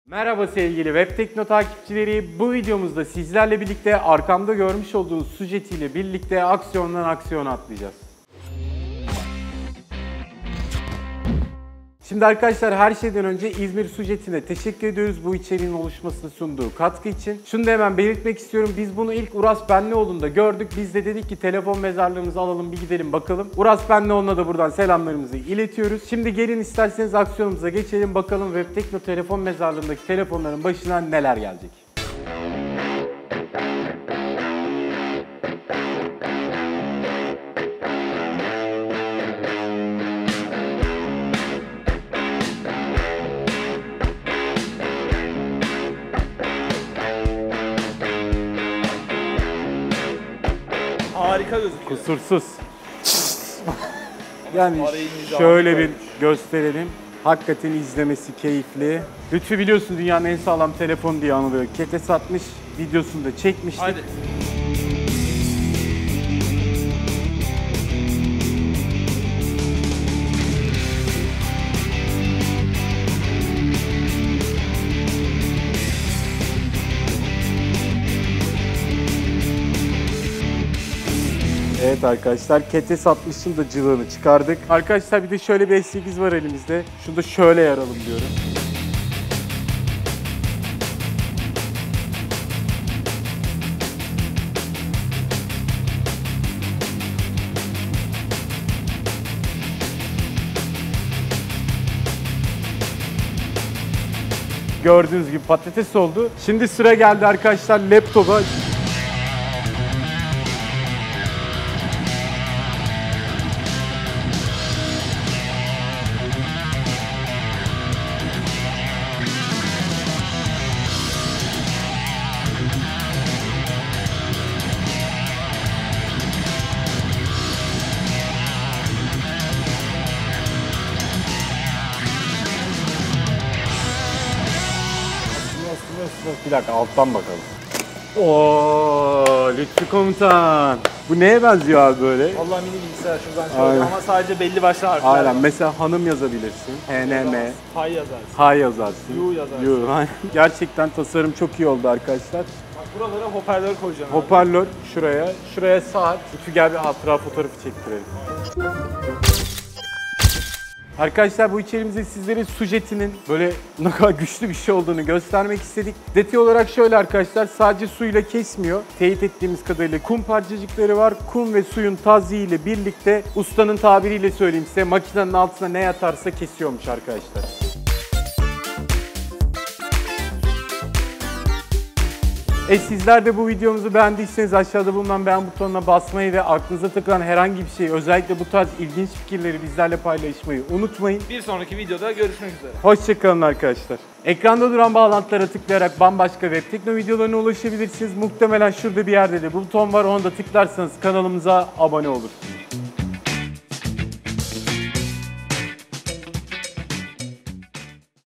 Merhaba sevgili Webtekno takipçileri. Bu videomuzda sizlerle birlikte arkamda görmüş olduğunuz Sujeti ile birlikte aksiyondan aksiyona atlayacağız. Şimdi arkadaşlar her şeyden önce İzmir Sujeti'ne teşekkür ediyoruz bu içeriğin oluşmasına sunduğu katkı için. Şunu da hemen belirtmek istiyorum. Biz bunu ilk Uras Benlioğlu'nda gördük. Biz de dedik ki telefon mezarlığımızı alalım bir gidelim bakalım. Uras Benlioğlu'na da buradan selamlarımızı iletiyoruz. Şimdi gelin isterseniz aksiyonumuza geçelim bakalım Webtekno telefon mezarlığındaki telefonların başına neler gelecek. Harika gözüküyor. Kusursuz. Yani şöyle bir gösterelim. Hakikaten izlemesi keyifli. Lütfü biliyorsun dünyanın en sağlam telefonu diye anılıyor. Kete satmış, videosunu da çekmiştik. Hadi. Evet arkadaşlar, Kete satmışın da cılığını çıkardık. Arkadaşlar bir de şöyle bir S8 var elimizde. Şunu da şöyle yaralım diyorum. Gördüğünüz gibi patates oldu. Şimdi sıra geldi arkadaşlar laptopa. Bir dakika alttan bakalım. Oo, Lütfü Komutan. Bu neye benziyor abi böyle? Vallahi mini bilgisayar şuradan şöyle ama sadece belli başlı harfler. Aynen. Mesela hanım yazabilirsin. HNM. Hay yazarsın. Hay yazarsın. Yu yazarsın. Yu. Gerçekten tasarım çok iyi oldu arkadaşlar. Bak buralara hoparlör koyacağım. Hoparlör şuraya. Şuraya saat. Lütfü gel bir hatıra fotoğrafı çektirelim. Arkadaşlar bu içeriğimizde sizlere Sujeti'nin böyle ne kadar güçlü bir şey olduğunu göstermek istedik. Detay olarak şöyle arkadaşlar, sadece suyla kesmiyor. Teyit ettiğimiz kadarıyla kum parçacıkları var. Kum ve suyun tazyini ile birlikte ustanın tabiriyle söyleyeyim size makinenin altına ne yatarsa kesiyormuş arkadaşlar. Sizler de bu videomuzu beğendiyseniz aşağıda bulunan beğen butonuna basmayı ve aklınıza takılan herhangi bir şeyi, özellikle bu tarz ilginç fikirleri bizlerle paylaşmayı unutmayın. Bir sonraki videoda görüşmek üzere. Hoşça kalın arkadaşlar. Ekranda duran bağlantılara tıklayarak bambaşka Webtekno videolarına ulaşabilirsiniz. Muhtemelen şurada bir yerde de buton var. Onu da tıklarsanız kanalımıza abone olursunuz.